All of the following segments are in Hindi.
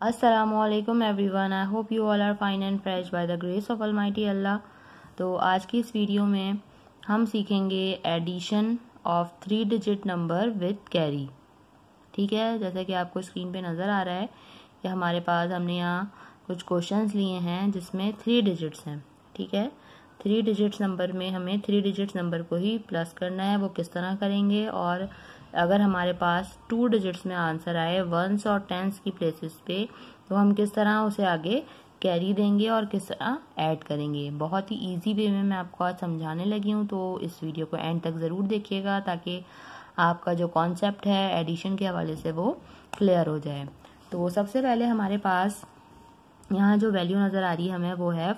Assalamualaikum everyone. I hope you all are fine and fresh by the grace of Almighty Allah. तो आज की इस वीडियो में हम सीखेंगे addition of 3 digit number with carry. ठीक है, जैसे कि आपको स्क्रीन पे नज़र आ रहा है कि हमारे पास हमने यहाँ कुछ क्वेश्चंस लिए हैं जिसमें 3 डिजिट्स हैं। ठीक है, 3 डिजिट्स नंबर में हमें 3 डिजिट्स नंबर को ही प्लस करना है। वो किस तरह करेंगे, और अगर हमारे पास 2 डिजिट्स में आंसर आए वंस और टेंस की प्लेसेस पे, तो हम किस तरह उसे आगे कैरी देंगे और किस तरह ऐड करेंगे। बहुत ही इजी वे में मैं आपको आज समझाने लगी हूँ, तो इस वीडियो को एंड तक ज़रूर देखिएगा ताकि आपका जो कॉन्सेप्ट है एडिशन के हवाले से वो क्लियर हो जाए। तो सबसे पहले हमारे पास यहाँ जो वैल्यू नज़र आ रही है हमें वो है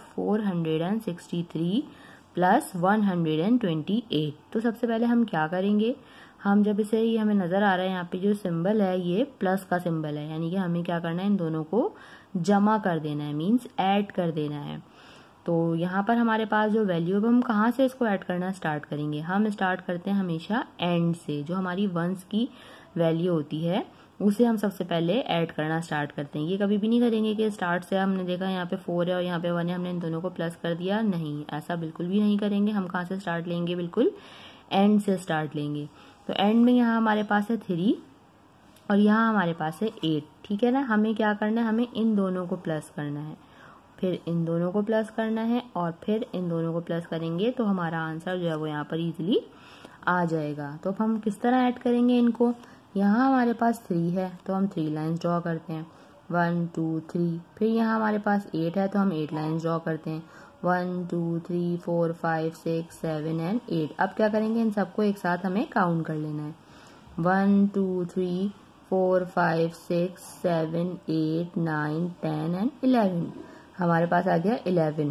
463 प्लस 128। तो सबसे पहले हम क्या करेंगे, हम जब इसे ये हमें नज़र आ रहा है यहाँ पे जो सिंबल है ये प्लस का सिंबल है, यानी कि हमें क्या करना है, इन दोनों को जमा कर देना है, मीन्स ऐड कर देना है। तो यहाँ पर हमारे पास जो वैल्यू है हम कहाँ से इसको ऐड करना स्टार्ट करेंगे, हम स्टार्ट करते हैं हमेशा एंड से। जो हमारी वंस की वैल्यू होती है उसे हम सबसे पहले ऐड करना स्टार्ट करते हैं। ये कभी भी नहीं करेंगे कि स्टार्ट से हमने देखा यहाँ पे 4 है और यहाँ पे 1 है, हमने इन दोनों को प्लस कर दिया, नहीं, ऐसा बिल्कुल भी नहीं करेंगे। हम कहाँ से स्टार्ट लेंगे, बिल्कुल एंड से स्टार्ट लेंगे। तो एंड में यहाँ हमारे पास है 3 और यहाँ हमारे पास है 8। ठीक है ना, हमें क्या करना है, हमें इन दोनों को प्लस करना है, फिर इन दोनों को प्लस करना है और फिर इन दोनों को प्लस करेंगे तो हमारा आंसर जो है वो यहाँ पर इजीली आ जाएगा। तो हम किस तरह ऐड करेंगे इनको, यहाँ हमारे पास 3 है तो हम 3 लाइन्स ड्रॉ करते हैं, 1 2 3। फिर यहाँ हमारे पास 8 है तो हम 8 लाइन्स ड्रॉ करते हैं, 1 2 3 4 5 6 7 एंड 8। अब क्या करेंगे, इन सबको एक साथ हमें काउंट कर लेना है, 1 2 3 4 5 6 7 8 9 10 एंड 11। हमारे पास आ गया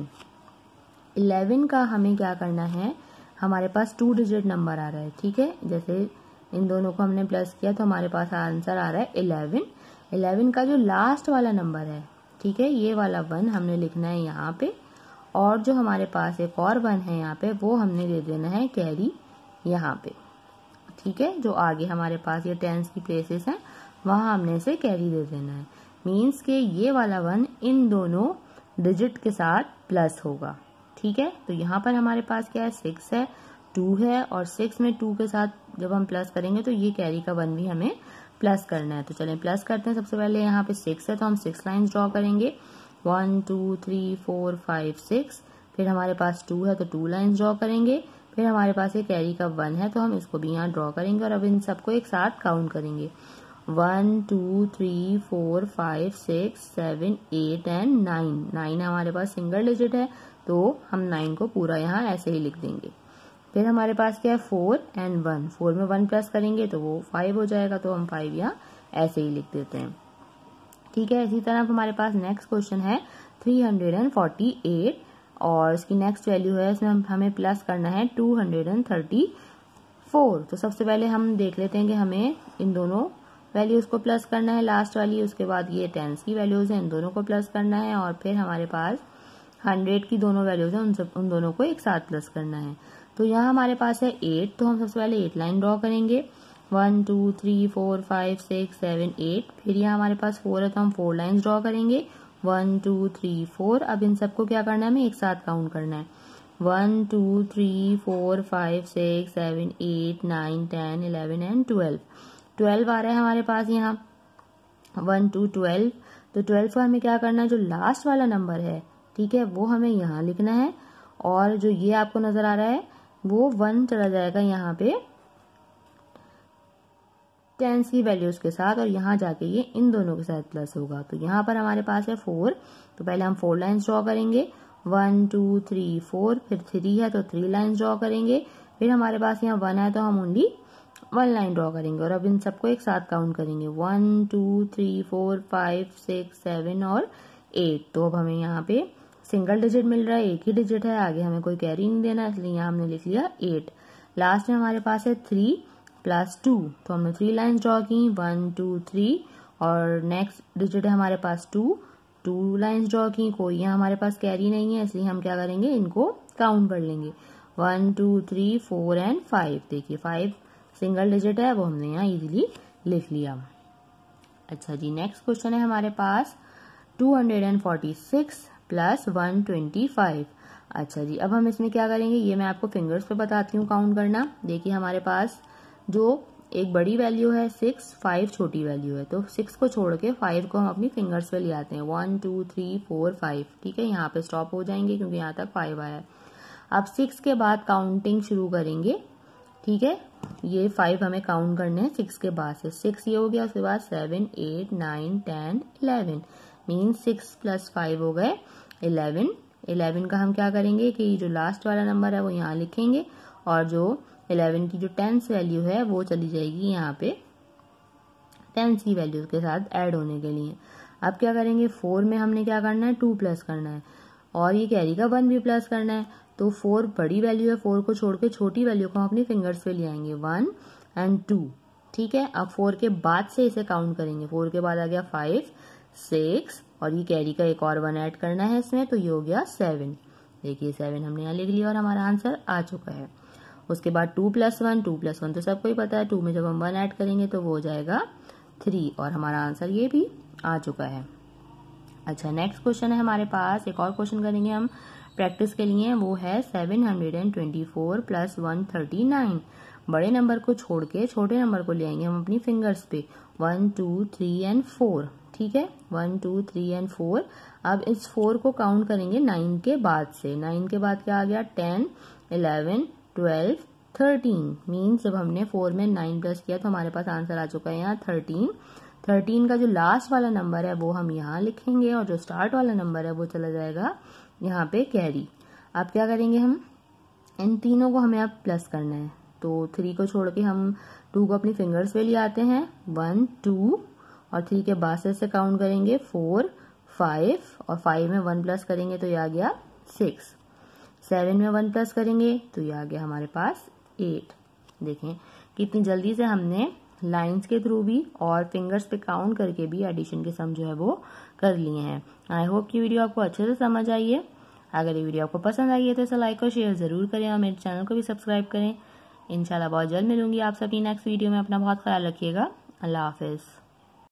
11 का हमें क्या करना है, हमारे पास 2 डिजिट नंबर आ रहा है। ठीक है, जैसे इन दोनों को हमने प्लस किया तो हमारे पास आंसर आ रहा है 11 का जो लास्ट वाला नंबर है, ठीक है, ये वाला 1 हमने लिखना है यहाँ पे, और जो हमारे पास एक और 1 है यहाँ पे वो हमने दे देना है कैरी यहाँ पे। ठीक है, जो आगे हमारे पास ये टेंस की प्लेसेस हैं वहां हमने इसे कैरी दे देना है, मीन्स के ये वाला 1 इन दोनों डिजिट के साथ प्लस होगा। ठीक है, तो यहाँ पर हमारे पास क्या है, 6 है, 2 है, और 6 में 2 के साथ जब हम प्लस करेंगे तो ये कैरी का 1 भी हमें प्लस करना है। तो चलें प्लस करते हैं। सबसे पहले यहाँ पे 6 है तो हम 6 लाइन्स ड्रॉ करेंगे, 1 2 3 4 5 6। फिर हमारे पास 2 है तो 2 लाइन्स ड्रॉ करेंगे, फिर हमारे पास ये कैरी का 1 है तो हम इसको भी यहाँ ड्रॉ करेंगे और अब इन सबको एक साथ काउंट करेंगे, 1 2 3 4 5 6 7 8 एंड 9 हमारे पास सिंगल डिजिट है तो हम 9 को पूरा यहाँ ऐसे ही लिख देंगे। फिर हमारे पास क्या है, 4 एंड 1, 4 में 1 प्लस करेंगे तो वो 5 हो जाएगा, तो हम 5 यहाँ ऐसे ही लिख देते हैं। ठीक है, इसी तरह हमारे पास नेक्स्ट क्वेश्चन है 348 और इसकी नेक्स्ट वैल्यू है, इसमें हमें प्लस करना है 234। तो सबसे पहले हम देख लेते हैं कि हमें इन दोनों वैल्यूज को प्लस करना है, लास्ट वाली, उसके बाद ये टेंस की वैल्यूज है, इन दोनों को प्लस करना है, और फिर हमारे पास 100 की दोनों वैल्यूज है, उन दोनों को एक साथ प्लस करना है। तो यहाँ हमारे पास है 8, तो हम सबसे पहले 8 लाइन ड्रॉ करेंगे, 1 2 3 4 5 6 7 8। फिर यहाँ हमारे पास 4 है तो हम 4 लाइन्स ड्रॉ करेंगे, 1 2 3 4। अब इन सबको क्या करना है, हमें एक साथ काउंट करना है, 1 2 3 4 5 6 7 8 9 10 11 एंड 12 आ रहा है हमारे पास यहाँ 1 2 12। तो 12 को हमें क्या करना है, जो लास्ट वाला नंबर है, ठीक है, वो हमें यहाँ लिखना है, और जो ये आपको नजर आ रहा है वो 1 चला जाएगा यहाँ पे टेंस की वैल्यूज के साथ, और यहाँ जाके ये इन दोनों के साथ प्लस होगा। तो यहाँ पर हमारे पास है 4, तो पहले हम 4 लाइन्स ड्रॉ करेंगे, 1 2 3 4। फिर 3 है तो 3 लाइन्स ड्रॉ करेंगे, फिर हमारे पास यहाँ 1 है तो हम ओनली 1 लाइन ड्रॉ करेंगे, और अब इन सबको एक साथ काउंट करेंगे, 1 2 3 4 5 6 7 और 8। तो अब हमें यहाँ पे सिंगल डिजिट मिल रहा है, एक ही डिजिट है, आगे हमें कोई कैरी नहीं देना, इसलिए यहाँ हमने लिख लिया 8। लास्ट में हमारे पास है 3 प्लस 2, तो हमने 3 लाइन्स ड्रॉ की, 1 2 3, और नेक्स्ट डिजिट है हमारे पास 2 लाइन्स ड्रॉ की, कोई यहाँ हमारे पास कैरी नहीं है, इसलिए हम क्या करेंगे, इनको काउंट कर लेंगे, 1 2 3 4 एंड 5। देखिए 5 सिंगल डिजिट है, वो हमने यहाँ इजीली लिख लिया। अच्छा जी, नेक्स्ट क्वेश्चन है हमारे पास 246 प्लस 125। अच्छा जी, अब हम इसमें क्या करेंगे, ये मैं आपको फिंगर्स पे बताती हूँ काउंट करना। देखिए हमारे पास जो एक बड़ी वैल्यू है 6, 5 छोटी वैल्यू है, तो 6 को छोड़ के 5 को हम अपनी फिंगर्स पे ले आते हैं। 1 2 3 4 5, ठीक है, यहाँ पे स्टॉप हो जाएंगे क्योंकि यहाँ तक 5 आया है। अब 6 के बाद काउंटिंग शुरू करेंगे, ठीक है। ये 5 हमें काउंट करने हैं 6 के बाद से। 6 ये हो गया, उसके बाद 7 8 9 10 11 मीन 6 प्लस 5 हो गए 11। 11 का हम क्या करेंगे कि जो लास्ट वाला नंबर है वो यहाँ लिखेंगे, और जो 11 की जो 10th वैल्यू है वो चली जाएगी यहाँ पे 10th की वैल्यू के साथ ऐड होने के लिए। अब क्या करेंगे, 4 में हमने क्या करना है, 2 प्लस करना है, और ये कैरी का 1 भी प्लस करना है। तो 4 बड़ी वैल्यू है, 4 को छोड़ के छोटी वैल्यू को हम अपनी फिंगर्स पे ले आएंगे, 1 और 2, ठीक है। अब 4 के बाद से इसे काउंट करेंगे। 4 के बाद आ गया 5 6, और ये कैरी का एक और 1 ऐड करना है इसमें, तो ये हो गया 7। देखिए 7 हमने यहाँ लिख लिया और हमारा आंसर आ चुका है। उसके बाद 2 प्लस 1, 2 प्लस 1 तो सबको ही पता है, 2 में जब हम 1 ऐड करेंगे तो वो हो जाएगा 3, और हमारा आंसर ये भी आ चुका है। अच्छा, नेक्स्ट क्वेश्चन है हमारे पास, एक और क्वेश्चन करेंगे हम प्रैक्टिस के लिए, वो है 724 प्लस 139। बड़े नंबर को छोड़ के छोटे नंबर को ले आएंगे हम अपनी फिंगर्स पे, 1 2 3 एंड 4, ठीक है, 1 2 3 एंड 4। अब इस 4 को काउंट करेंगे 9 के बाद से। 9 के बाद क्या आ गया, 10 11 12 13 मीन्स जब हमने 4 में 9 प्लस किया तो हमारे पास आंसर आ चुका है यहाँ 13। 13 का जो लास्ट वाला नंबर है वो हम यहाँ लिखेंगे, और जो स्टार्ट वाला नंबर है वो चला जाएगा यहाँ पे कैरी। अब क्या करेंगे, हम इन तीनों को हमें अब प्लस करना है, तो 3 को छोड़ के हम 2 को अपनी फिंगर्स पे ले आते हैं, 1 2, और 3 के बाद से काउंट करेंगे 4 5, और 5 में 1 प्लस करेंगे तो ये आ गया 6। 7 में 1 प्लस करेंगे तो ये आ गया हमारे पास 8। देखें कितनी जल्दी से हमने लाइंस के थ्रू भी और फिंगर्स पे काउंट करके भी एडिशन के सम जो है वो कर लिए हैं। आई होप कि वीडियो आपको अच्छे से समझ आई है। अगर ये वीडियो आपको पसंद आई है तो इसे लाइक और शेयर जरूर करें, और मेरे चैनल को भी सब्सक्राइब करें। इंशाल्लाह बहुत जल्द मिलूंगी आप सभी नेक्स्ट वीडियो में। अपना बहुत ख्याल रखिएगा। अल्लाह हाफिज।